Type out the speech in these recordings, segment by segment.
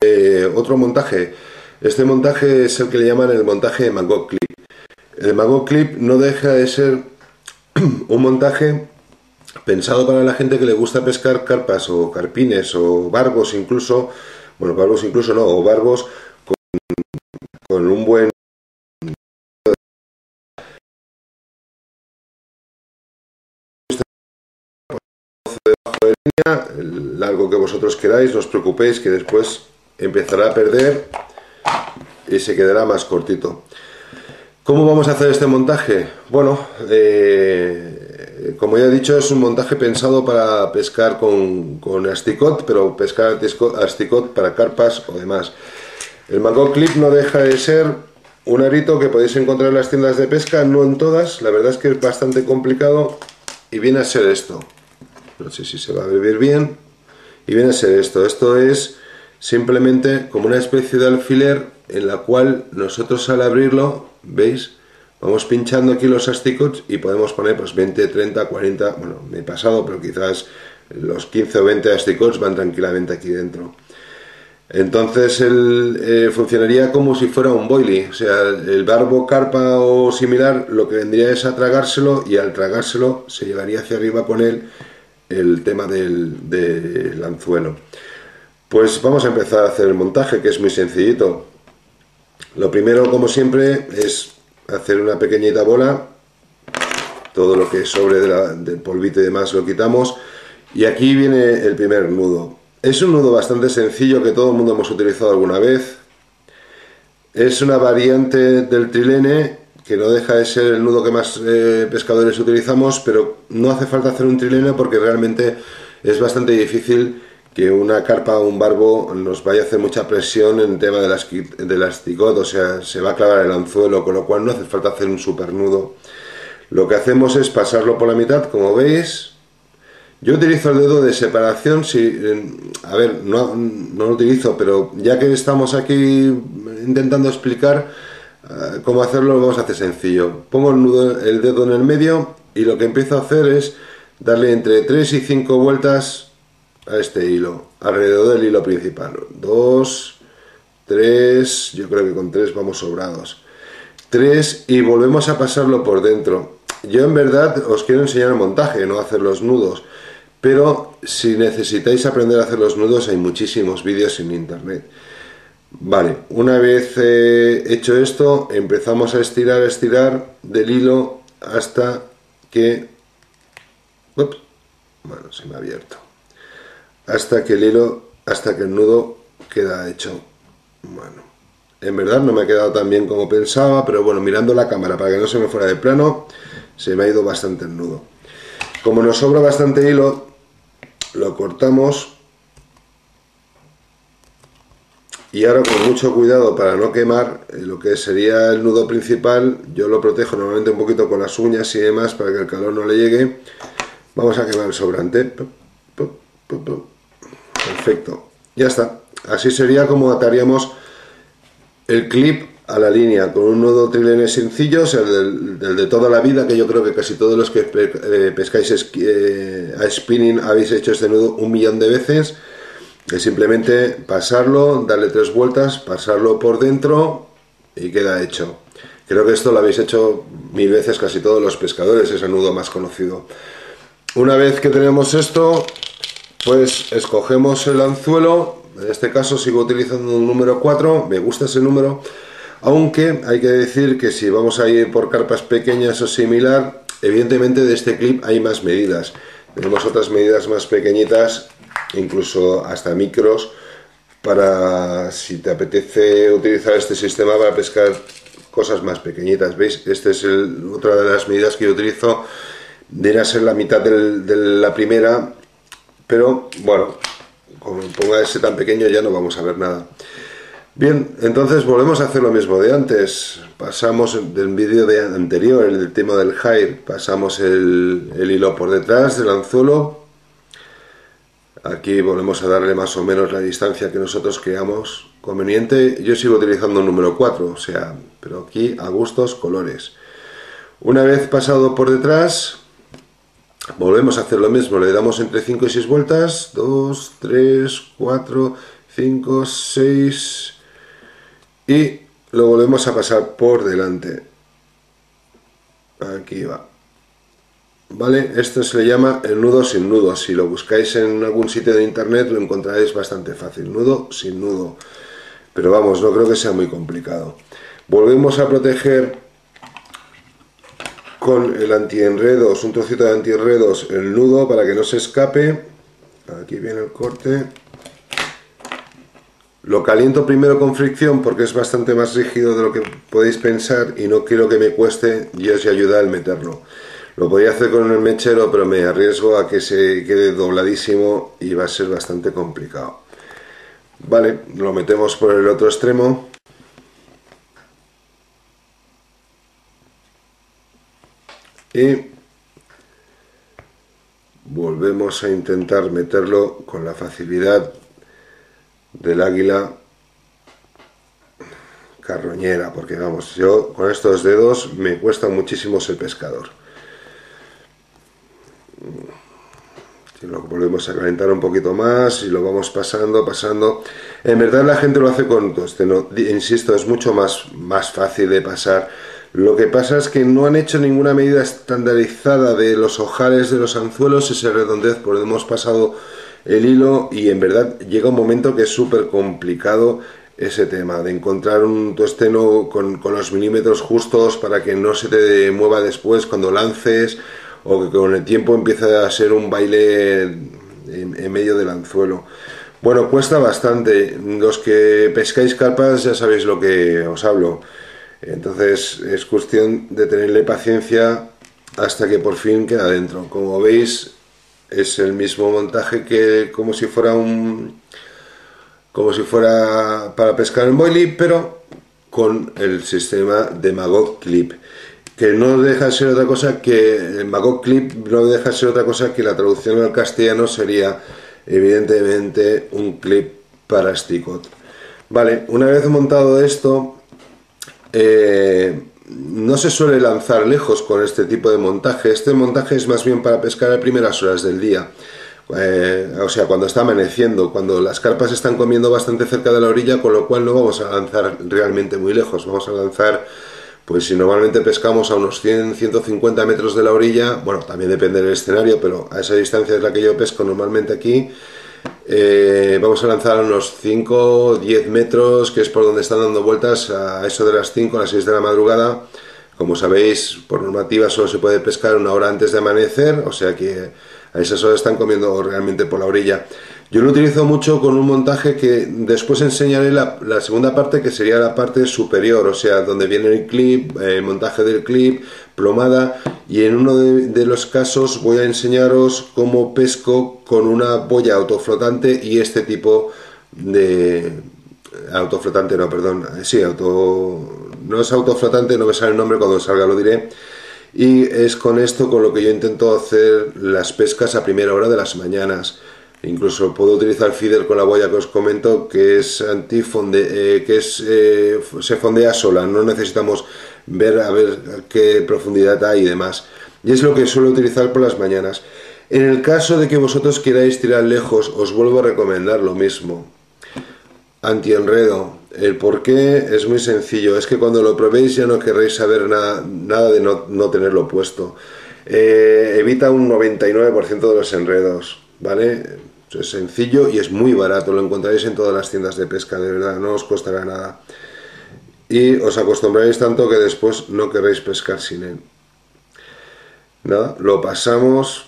otro montaje. Este montaje es el que le llaman el montaje de Maggot Clip. El Maggot Clip no deja de ser un montaje pensado para la gente que le gusta pescar carpas o carpines o barbos incluso, bueno, barbos incluso no, o barbos con un buen debajo de línea, el largo que vosotros queráis, no os preocupéis que después empezará a perder y se quedará más cortito. ¿Cómo vamos a hacer este montaje? Bueno, como ya he dicho, es un montaje pensado para pescar con asticot, pero pescar asticot para carpas o demás. El Maggot Clip no deja de ser un arito que podéis encontrar en las tiendas de pesca, no en todas, la verdad es que es bastante complicado y viene a ser esto. No sé si se va a ver bien. Y viene a ser esto. Esto es simplemente como una especie de alfiler en la cual nosotros al abrirlo, ¿veis? Vamos pinchando aquí los asticots y podemos poner pues 20, 30, 40, bueno, me he pasado, pero quizás los 15 o 20 asticots van tranquilamente aquí dentro. Entonces funcionaría como si fuera un boilie, o sea, el barbo, carpa o similar lo que vendría es a tragárselo y al tragárselo se llevaría hacia arriba con él el tema del anzuelo. Pues vamos a empezar a hacer el montaje, que es muy sencillito. Lo primero, como siempre, es hacer una pequeñita bola. Todo lo que sobre del polvito y demás lo quitamos. Y aquí viene el primer nudo. Es un nudo bastante sencillo que todo el mundo hemos utilizado alguna vez. Es una variante del trilene, que no deja de ser el nudo que más pescadores utilizamos, pero no hace falta hacer un trilene porque realmente es bastante difícil que una carpa o un barbo nos vaya a hacer mucha presión en el tema del asticot, o sea, se va a clavar el anzuelo, con lo cual no hace falta hacer un super nudo. Lo que hacemos es pasarlo por la mitad, como veis. Yo utilizo el dedo de separación, a ver, no lo utilizo, pero ya que estamos aquí intentando explicar cómo hacerlo, lo vamos a hacer sencillo. Pongo el dedo en el medio y lo que empiezo a hacer es darle entre 3 y 5 vueltas a este hilo, alrededor del hilo principal. 2, 3, yo creo que con 3 vamos sobrados. 3 y volvemos a pasarlo por dentro. Yo en verdad os quiero enseñar el montaje, no hacer los nudos. Pero si necesitáis aprender a hacer los nudos hay muchísimos vídeos en internet. Vale, una vez hecho esto, empezamos a estirar del hilo hasta que... Ups, bueno, se me ha abierto. Hasta que el nudo queda hecho. Bueno, en verdad no me ha quedado tan bien como pensaba, pero bueno, mirando la cámara para que no se me fuera de plano, se me ha ido bastante el nudo. Como nos sobra bastante hilo, lo cortamos y ahora con mucho cuidado para no quemar lo que sería el nudo principal, yo lo protejo normalmente un poquito con las uñas y demás para que el calor no le llegue. Vamos a quemar el sobrante. Perfecto, ya está. Así sería como ataríamos el clip a la línea con un nudo trilene sencillo, o sea, el de toda la vida, que yo creo que casi todos los que pescáis a spinning habéis hecho este nudo 1.000.000 de veces. Es simplemente pasarlo, darle 3 vueltas, pasarlo por dentro y queda hecho. Creo que esto lo habéis hecho 1000 veces casi todos los pescadores, es el nudo más conocido. Una vez que tenemos esto, pues escogemos el anzuelo. En este caso sigo utilizando un número 4, me gusta ese número. Aunque hay que decir que si vamos a ir por carpas pequeñas o similar, evidentemente de este clip hay más medidas. Tenemos otras medidas más pequeñitas, incluso hasta micros, para si te apetece utilizar este sistema para pescar cosas más pequeñitas. ¿Veis? Esta es otra de las medidas que yo utilizo. Viene a ser la mitad de la primera, pero bueno, como ponga ese tan pequeño ya no vamos a ver nada. Bien, entonces volvemos a hacer lo mismo de antes. Pasamos del vídeo anterior, el tema del hair, pasamos el hilo por detrás del anzuelo. Aquí volvemos a darle más o menos la distancia que nosotros creamos conveniente. Yo sigo utilizando el número 4, o sea, pero aquí a gustos, colores. Una vez pasado por detrás, volvemos a hacer lo mismo. Le damos entre 5 y 6 vueltas, 2, 3, 4, 5, 6 y lo volvemos a pasar por delante. Aquí va. Vale, esto se le llama el nudo sin nudo. Si lo buscáis en algún sitio de internet lo encontraréis bastante fácil. Nudo sin nudo. Pero vamos, no creo que sea muy complicado. Volvemos a proteger con el antienredos, un trocito de antienredos, el nudo para que no se escape. Aquí viene el corte. Lo caliento primero con fricción porque es bastante más rígido de lo que podéis pensar y no quiero que me cueste y os ayuda al meterlo. Lo podría hacer con el mechero, pero me arriesgo a que se quede dobladísimo y va a ser bastante complicado. Vale, lo metemos por el otro extremo. Y volvemos a intentar meterlo con la facilidad del águila carroñera, porque vamos, yo con estos dedos me cuesta muchísimo ser pescador. Lo volvemos a calentar un poquito más y lo vamos pasando. En verdad la gente lo hace con tosteno, insisto, es mucho más fácil de pasar. Lo que pasa es que no han hecho ninguna medida estandarizada de los ojales de los anzuelos, ese redondez por donde hemos pasado el hilo, y en verdad llega un momento que es súper complicado ese tema de encontrar un tosteno con los milímetros justos para que no se te mueva después cuando lances, o que con el tiempo empiece a ser un baile en medio del anzuelo. Bueno, cuesta bastante. Los que pescáis carpas ya sabéis lo que os hablo. Entonces es cuestión de tenerle paciencia hasta que por fin queda dentro. Como veis, es el mismo montaje que como si fuera para pescar en boilie, pero con el sistema de Maggot Clip, que no deja de ser otra cosa que el Maggot Clip no deja de ser otra cosa que la traducción al castellano sería evidentemente un clip para Sticot. Vale, una vez montado esto, no se suele lanzar lejos con este tipo de montaje. Este montaje es más bien para pescar a primeras horas del día, o sea, cuando está amaneciendo, cuando las carpas están comiendo bastante cerca de la orilla, con lo cual no vamos a lanzar realmente muy lejos. Vamos a lanzar, pues si normalmente pescamos a unos 100-150 metros de la orilla, bueno, también depende del escenario, pero a esa distancia es la que yo pesco normalmente aquí. Vamos a lanzar a unos 5-10 metros, que es por donde están dando vueltas a eso de las 5 a las 6 de la madrugada. Como sabéis, por normativa solo se puede pescar una hora antes de amanecer, o sea que a esas horas están comiendo realmente por la orilla. Yo lo utilizo mucho con un montaje que después enseñaré la segunda parte, que sería la parte superior, o sea, donde viene el clip, montaje del clip, plomada, y en uno de los casos voy a enseñaros cómo pesco con una boya autoflotante y este tipo de... autoflotante, no, perdón, sí, no es autoflotante, no me sale el nombre, cuando salga lo diré. Y es con esto con lo que yo intento hacer las pescas a primera hora de las mañanas. Incluso puedo utilizar feeder con la boya que os comento, que es antifonde, se fondea sola, no necesitamos ver a ver qué profundidad hay y demás. Y es lo que suelo utilizar por las mañanas. En el caso de que vosotros queráis tirar lejos, os vuelvo a recomendar lo mismo. Antienredo. El porqué es muy sencillo, es que cuando lo probéis ya no querréis saber nada de no tenerlo puesto. Evita un 99% de los enredos, ¿vale? Es sencillo y es muy barato, lo encontraréis en todas las tiendas de pesca, de verdad, no os costará nada. Y os acostumbráis tanto que después no querréis pescar sin él. Nada, lo pasamos.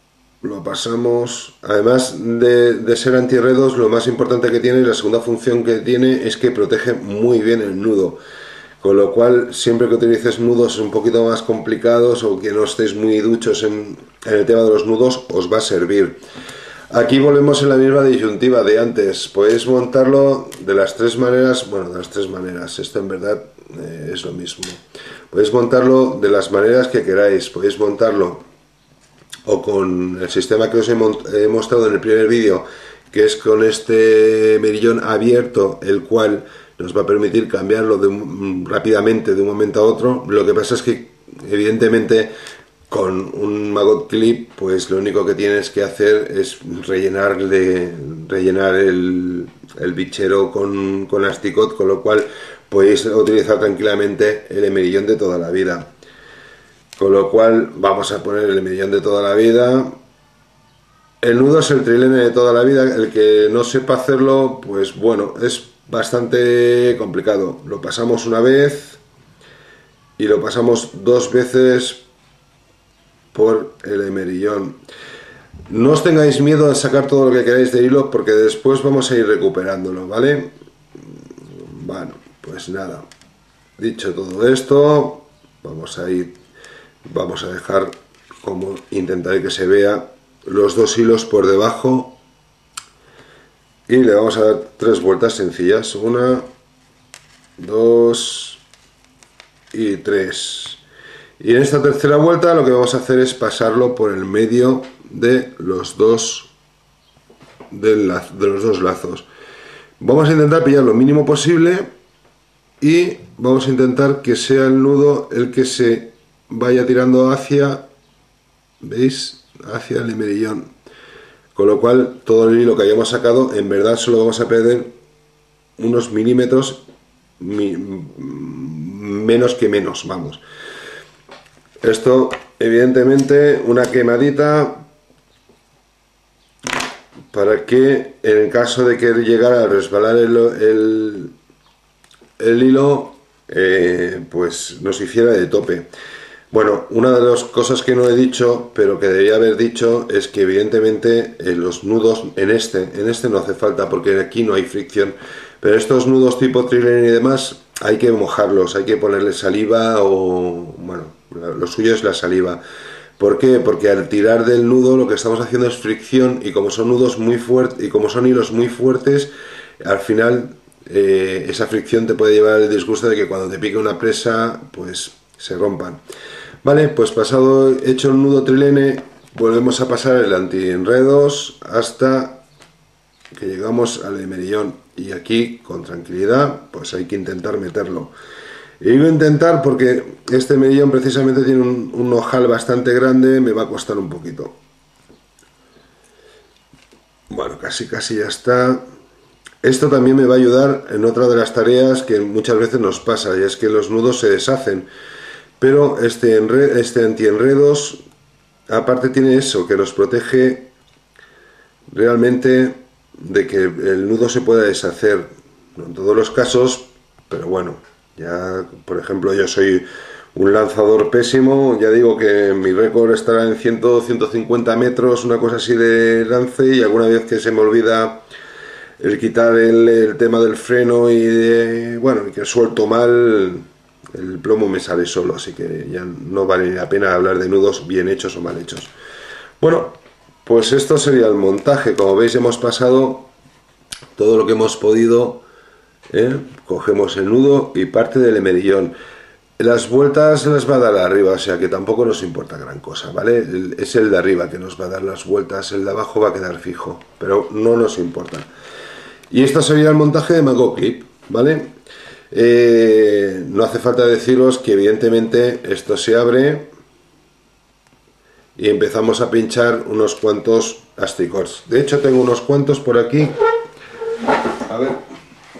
Además de ser antienredos, lo más importante que tiene, la segunda función que tiene, es que protege muy bien el nudo, con lo cual siempre que utilices nudos un poquito más complicados o que no estéis muy duchos en el tema de los nudos, os va a servir. Aquí volvemos en la misma disyuntiva de antes. Podéis montarlo de las tres maneras, bueno, de las tres maneras, esto en verdad es lo mismo. Podéis montarlo de las maneras que queráis. Podéis montarlo o con el sistema que os he mostrado en el primer vídeo, que es con este merillón abierto, el cual nos va a permitir cambiarlo rápidamente de un momento a otro. Lo que pasa es que evidentemente con un Maggot Clip, pues lo único que tienes que hacer es rellenar rellenar el bichero con Asticot, con lo cual podéis utilizar tranquilamente el emerillón de toda la vida. Con lo cual vamos a poner el emerillón de toda la vida. El nudo es el trilene de toda la vida. El que no sepa hacerlo, pues bueno, es bastante complicado. Lo pasamos una vez y lo pasamos 2 veces por el emerillón. No os tengáis miedo a sacar todo lo que queráis de hilo, porque después vamos a ir recuperándolo, ¿vale? Bueno, pues nada, dicho todo esto, vamos a dejar, como intentaré que se vea, los 2 hilos por debajo y le vamos a dar 3 vueltas sencillas, 1, 2 y 3. Y en esta tercera vuelta lo que vamos a hacer es pasarlo por el medio de los dos lazos. Vamos a intentar pillar lo mínimo posible y vamos a intentar que sea el nudo el que se vaya tirando hacia, ¿veis?, hacia el emerillón. Con lo cual todo el hilo que hayamos sacado, en verdad solo vamos a perder unos milímetros, menos que menos, vamos. Esto, evidentemente, una quemadita para que en el caso de que llegara a resbalar el hilo, pues nos hiciera de tope. Bueno, una de las cosas que no he dicho, pero que debería haber dicho, es que evidentemente los nudos en este no hace falta, porque aquí no hay fricción, pero estos nudos tipo trilene y demás hay que mojarlos, hay que ponerle saliva o, bueno, lo suyo es la saliva. ¿Por qué? Porque al tirar del nudo lo que estamos haciendo es fricción, y como son nudos muy fuertes y como son hilos muy fuertes, al final esa fricción te puede llevar al disgusto de que cuando te pique una presa pues se rompan. Vale, pues hecho el nudo trilene, volvemos a pasar el anti-enredos hasta que llegamos al emerillón, y aquí con tranquilidad pues hay que intentar meterlo. Y digo intentar porque este emerillón precisamente tiene un ojal bastante grande, me va a costar un poquito. Bueno, casi ya está. Esto también me va a ayudar en otra de las tareas que muchas veces nos pasa, y es que los nudos se deshacen. Pero este anti-enredos, aparte, tiene eso, que nos protege realmente de que el nudo se pueda deshacer. No en todos los casos, pero bueno, ya, por ejemplo, yo soy un lanzador pésimo, ya digo que mi récord estará en 100-150 metros, una cosa así de lance, y alguna vez que se me olvida el quitar el tema del freno y bueno, que suelto mal, el plomo me sale solo, así que ya no vale la pena hablar de nudos bien hechos o mal hechos. Bueno, pues esto sería el montaje. Como veis, hemos pasado todo lo que hemos podido, cogemos el nudo y parte del emerillón. Las vueltas las va a dar arriba, o sea que tampoco nos importa gran cosa, ¿vale? Es el de arriba que nos va a dar las vueltas, el de abajo va a quedar fijo, pero no nos importa. Y esto sería el montaje de Mango Clip, ¿vale? No hace falta deciros que evidentemente esto se abre y empezamos a pinchar unos cuantos asticots. De hecho tengo unos cuantos por aquí. A ver.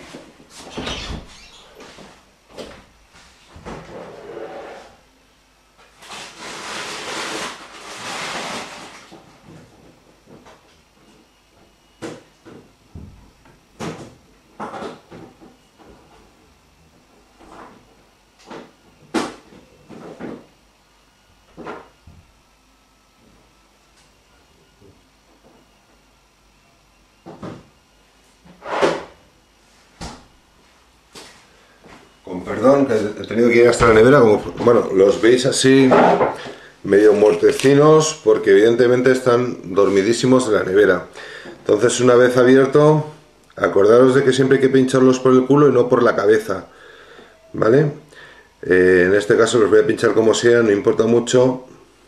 Con perdón, que he tenido que ir hasta la nevera, como, bueno, los veis así medio muertecinos porque evidentemente están dormidísimos en la nevera. Entonces, una vez abierto, acordaros de que siempre hay que pincharlos por el culo y no por la cabeza, ¿vale? En este caso los voy a pinchar como sea, no importa mucho.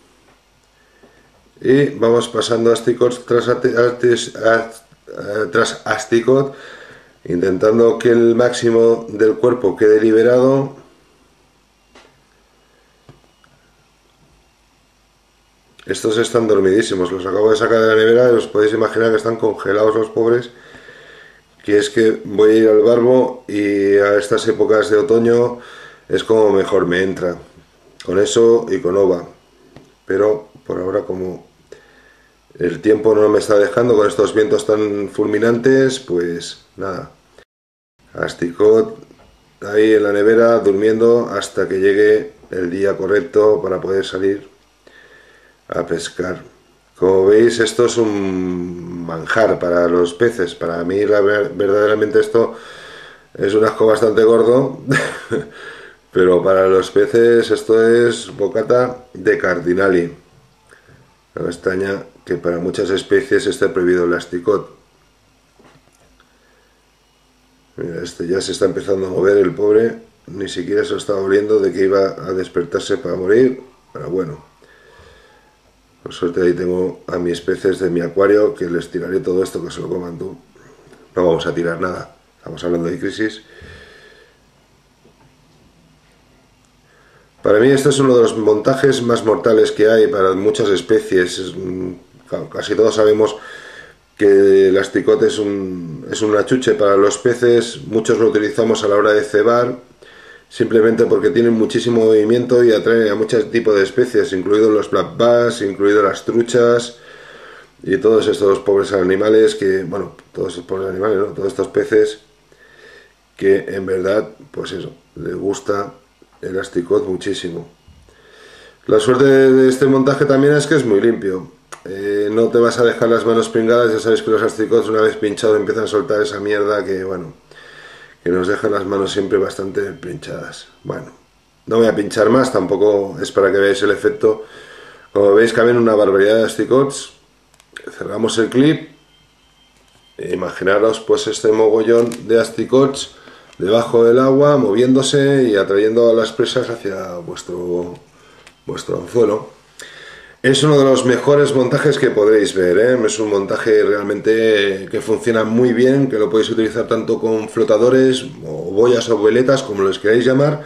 Y vamos pasando asticots tras asticot, intentando que el máximo del cuerpo quede liberado. Estos están dormidísimos, los acabo de sacar de la nevera y os podéis imaginar que están congelados los pobres. Que es que voy a ir al barbo y a estas épocas de otoño es como mejor me entra. Con eso y con ova. Pero por ahora, como el tiempo no me está dejando con estos vientos tan fulminantes, pues nada. Asticot ahí en la nevera durmiendo hasta que llegue el día correcto para poder salir a pescar. Como veis, esto es un manjar para los peces. Para mí verdaderamente esto es un asco bastante gordo. Pero para los peces esto es bocata de cardinali. No me extraña que para muchas especies esté prohibido el asticot. Mira, este ya se está empezando a mover el pobre. Ni siquiera se lo estaba oliendo de que iba a despertarse para morir. Pero bueno. Por suerte ahí tengo a mis peces de mi acuario que les tiraré todo esto que se lo coman tú. No vamos a tirar nada. Estamos hablando de crisis. Para mí este es uno de los montajes más mortales que hay para muchas especies. Casi todos sabemos que el asticot es un achuche para los peces. Muchos lo utilizamos a la hora de cebar, simplemente porque tienen muchísimo movimiento y atraen a muchos tipos de especies, incluidos los black bass, incluidos las truchas y todos estos pobres animales que, bueno, todos estos pobres animales, ¿no? Todos estos peces que en verdad, pues eso, les gusta el asticot muchísimo. La suerte de este montaje también es que es muy limpio. No te vas a dejar las manos pringadas. Ya sabéis que los asticots una vez pinchados empiezan a soltar esa mierda que, bueno, que nos dejan las manos siempre bastante pinchadas. Bueno, no voy a pinchar más, tampoco es para que veáis el efecto. Como veis, caben una barbaridad de asticots. Cerramos el clip. Imaginaros pues este mogollón de asticots debajo del agua, moviéndose y atrayendo a las presas hacia vuestro anzuelo. Es uno de los mejores montajes que podréis ver, ¿eh? Es un montaje realmente que funciona muy bien, que lo podéis utilizar tanto con flotadores o boyas o veletas, como los queráis llamar,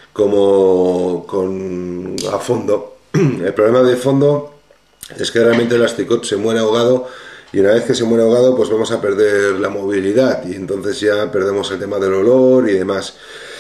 como a fondo. El problema de fondo es que realmente el asticot se muere ahogado, y una vez que se muere ahogado pues vamos a perder la movilidad y entonces ya perdemos el tema del olor y demás.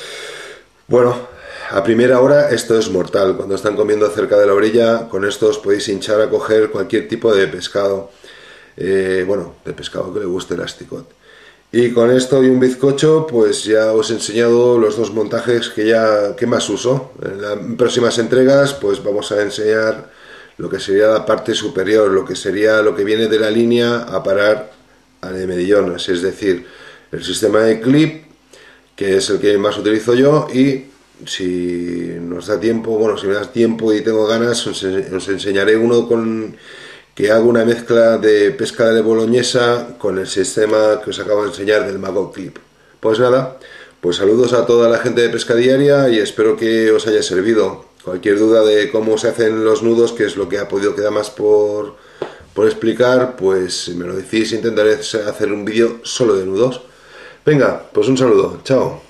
Bueno, a primera hora esto es mortal. Cuando están comiendo cerca de la orilla, con esto os podéis hinchar a coger cualquier tipo de pescado. Bueno, de pescado que le guste el asticot. Y con esto y un bizcocho, pues ya os he enseñado los dos montajes que más uso. En las próximas entregas, pues vamos a enseñar lo que sería la parte superior, lo que sería lo que viene de la línea a parar al medillones, es decir, el sistema de clip, que es el que más utilizo yo, y si nos da tiempo, bueno, si me da tiempo y tengo ganas, os enseñaré uno que hago una mezcla de pesca de boloñesa con el sistema que os acabo de enseñar del Maggot Clip. Pues nada, pues saludos a toda la gente de Pesca Diaria y espero que os haya servido. Cualquier duda de cómo se hacen los nudos, que es lo que ha podido quedar más por explicar, pues si me lo decís intentaré hacer un vídeo solo de nudos. Venga, pues un saludo, chao.